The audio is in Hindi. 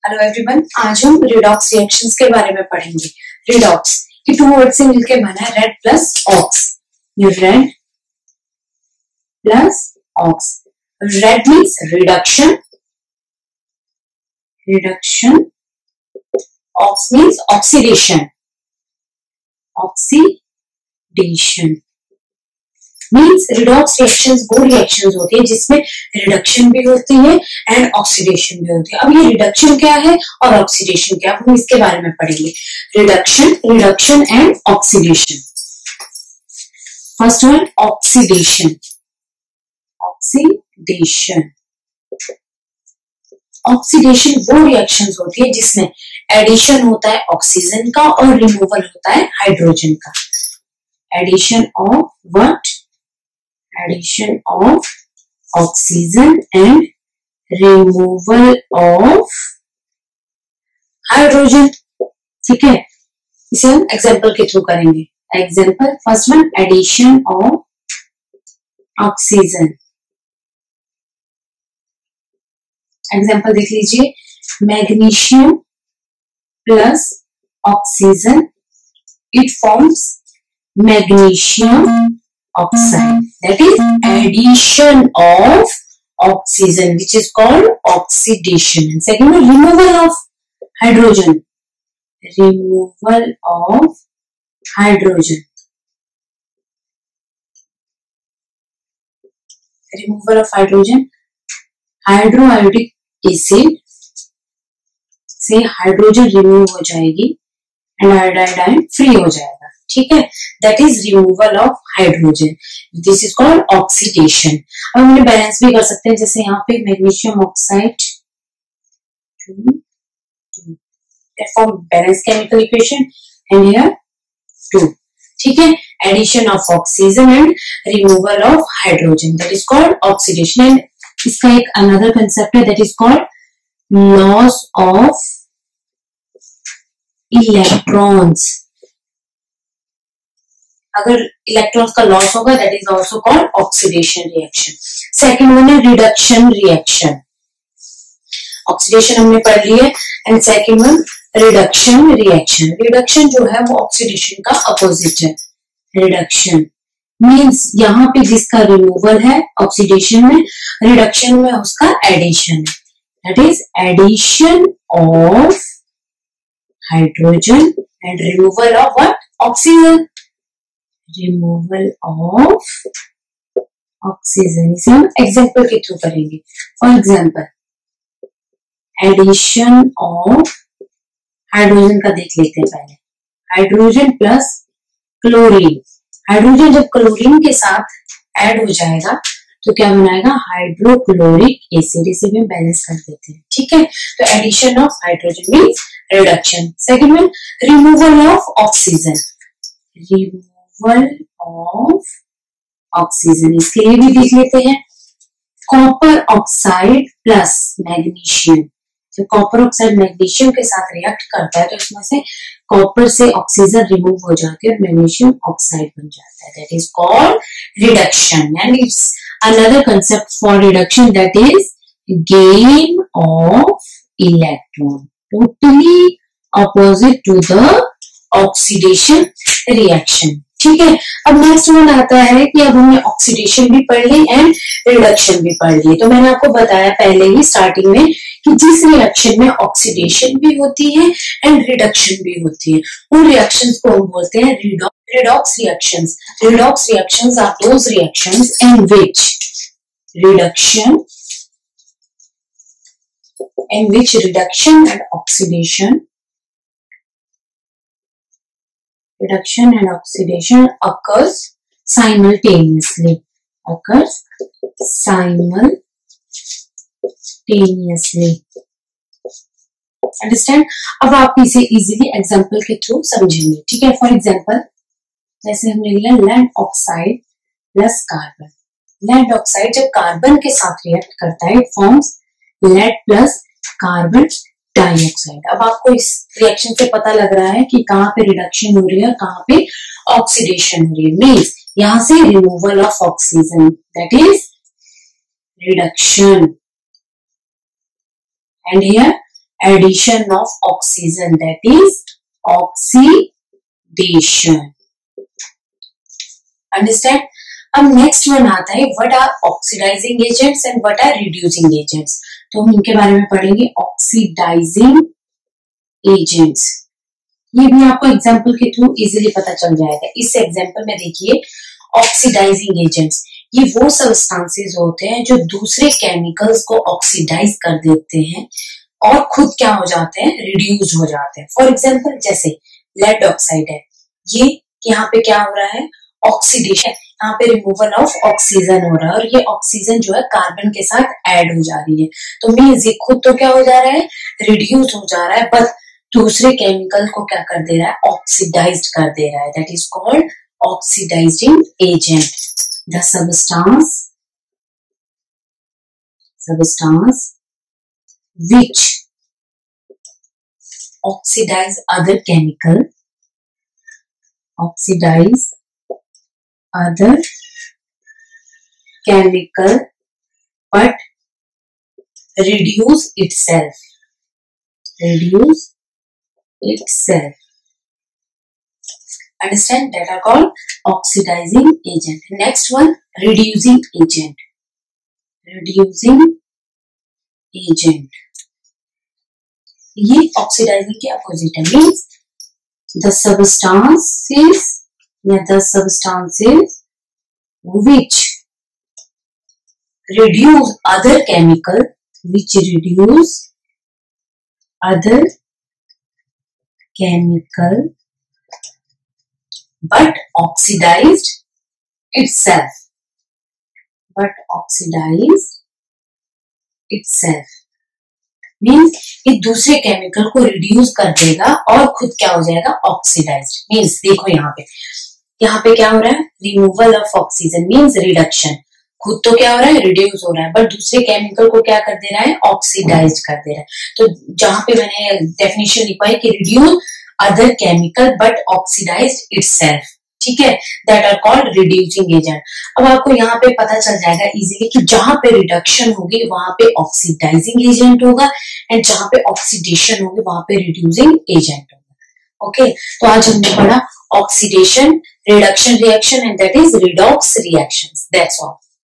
हेलो एवरीवन, आज हम रिडॉक्स रिएक्शंस के बारे में पढ़ेंगे। रिडॉक्स की टू वर्ड से मिलकर बना है रेड प्लस ऑक्स। ये red plus ox. Red means reduction, reduction. Ox means oxidation, oxidation. Means redox reactions वो रिएक्शंस होती है जिसमें रिडक्शन भी होती है एंड ऑक्सीडेशन भी होती है। अब ये रिडक्शन क्या है और ऑक्सीडेशन क्या है, हम इसके बारे में पढ़ेंगे। Reduction and oxidation. First one oxidation. Oxidation oxidation वो रिएक्शंस होती है जिसमें एडिशन होता है ऑक्सीजन का और रिमूवल होता है हाइड्रोजन का। Addition of what? Addition of oxygen and removal of hydrogen। ठीक है, इसे हम एग्जाम्पल के थ्रू करेंगे। Example first one addition of oxygen. Example देख लीजिए, magnesium plus oxygen, it forms magnesium oxide, that is addition of oxygen, which is called oxidation. And second one, removal of hydrogen. Removal of hydrogen. Removal of hydrogen. Hydroiodic acid से हाइड्रोजन रिमूव हो जाएगी एंड आयोडाइन फ्री हो जाएगा। ठीक है, that is removal of hydrogen. This is called oxidation. अब हम बैलेंस भी कर सकते हैं, जैसे यहाँ पे magnesium oxide form balance chemical equation and here 2। ठीक है, addition of oxygen and removal of hydrogen, that is called oxidation. And इसका एक अनदर कंसेप्ट है, that is called loss of electrons. अगर इलेक्ट्रॉन्स का लॉस होगा that is also called oxidation reaction. Second one है रिडक्शन रिएक्शन। ऑक्सीडेशन हमने पढ़ ली है and second one reduction reaction. Reduction जो है वो ऑक्सीडेशन का अपोजिट है। रिडक्शन मीन्स यहाँ पे जिसका रिमूवल है ऑक्सीडेशन में, रिडक्शन में उसका एडिशन है। That is addition of hydrogen and removal of what? Oxygen. Removal of oxygen, इसे हम एग्जाम्पल के थ्रू करेंगे। For example addition of hydrogen का देख लेते हैं पहले। Hydrogen plus chlorine. हाइड्रोजन जब क्लोरीन के साथ ऐड हो जाएगा तो क्या बनाएगा? Hydrochloric acid. इसे भी बैलेंस कर देते हैं। ठीक है, तो addition of hydrogen means reduction. Second one removal of oxygen. Removal of oxygen, इसके लिए भी देख लेते हैं। Copper oxide plus magnesium. जब कॉपर ऑक्साइड मैग्नीशियम के साथ रिएक्ट करता है तो इसमें से कॉपर से ऑक्सीजन रिमूव हो जाके और मैग्नीशियम ऑक्साइड बन जाता है। That is called reduction. And it's another concept for reduction, that is gain of electron, totally opposite to the oxidation reaction. ठीक है, अब नेक्स्ट वन आता है कि अब हमने ऑक्सीडेशन भी पढ़ ली एंड रिडक्शन भी पढ़ ली। तो मैंने आपको बताया पहले ही स्टार्टिंग में कि जिस रिएक्शन में ऑक्सीडेशन भी होती है एंड रिडक्शन भी होती है, उन रिएक्शंस को हम बोलते हैं redox reactions. Redox reactions are those reactions in which reduction and oxidation occurs simultaneously. Understand? अब आप इसे इजीली एग्जाम्पल के थ्रू समझेंगे। ठीक है, फॉर एग्जाम्पल जैसे हमने लिया lead oxide plus carbon. Lead oxide जब कार्बन के साथ रिएक्ट करता है, it forms lead plus carbon dioxide. अब आपको इस रिएक्शन से पता लग रहा है कि कहाँ पे रिडक्शन हो रही है और कहाँ पे ऑक्सीडेशन हो रही है। मीन्स यहां से removal of oxygen, that is reduction, and here addition of oxygen, that is oxidation. Understand. अब नेक्स्ट वन आता है what are oxidizing agents and what are reducing agents. तो हम इनके बारे में पढ़ेंगे। ऑक्सीडाइजिंग एजेंट्स, ये भी आपको एग्जांपल के थ्रू इजीली पता चल जाएगा। इस एग्जांपल में देखिए ऑक्सीडाइजिंग एजेंट्स, ये वो सब्सटेंसेस होते हैं जो दूसरे केमिकल्स को ऑक्सीडाइज कर देते हैं और खुद क्या हो जाते हैं, रिड्यूस हो जाते हैं। फॉर एग्जांपल जैसे लेड ऑक्साइड है, ये यहाँ पे क्या हो रहा है, ऑक्सीडेशन, यहाँ पे रिमूवल ऑफ ऑक्सीजन हो रहा है और ये ऑक्सीजन जो है कार्बन के साथ ऐड हो जा रही है। तो मींस ये खुद तो क्या हो जा रहा है, रिड्यूस हो जा रहा है, बट दूसरे केमिकल को क्या कर दे रहा है, ऑक्सीडाइज कर दे रहा है। That is called oxidizing agent. The substance which oxidize other chemical but reduce itself. Understand? That are called oxidizing agent. Next one, reducing agent. ये ऑक्सीडाइजिंग के अपोजिट है। Means the substances which reduce other chemical but oxidized itself. Means ये दूसरे केमिकल को रिड्यूस कर देगा और खुद क्या हो जाएगा, ऑक्सीडाइज्ड। मीन्स देखो यहाँ पे क्या हो रहा है, removal of oxygen means reduction. खुद तो क्या हो रहा है, रिड्यूस हो रहा है, बट दूसरे केमिकल को क्या कर दे रहा है, ऑक्सीडाइज कर दे रहा है। तो जहां पे मैंने डेफिनेशन लिखा है कि reduce other chemical but oxidize itself, ठीक है, that are called reducing agent. अब आपको यहाँ पे पता चल जाएगा इजीली कि जहां पे रिडक्शन होगी वहां पे ऑक्सीडाइजिंग एजेंट होगा एंड जहां पे ऑक्सीडेशन होगी वहां पे रिड्यूसिंग एजेंट होगा। ओके, तो आज हमने पढ़ा oxidation, reduction reaction and that is redox reactions. That's all.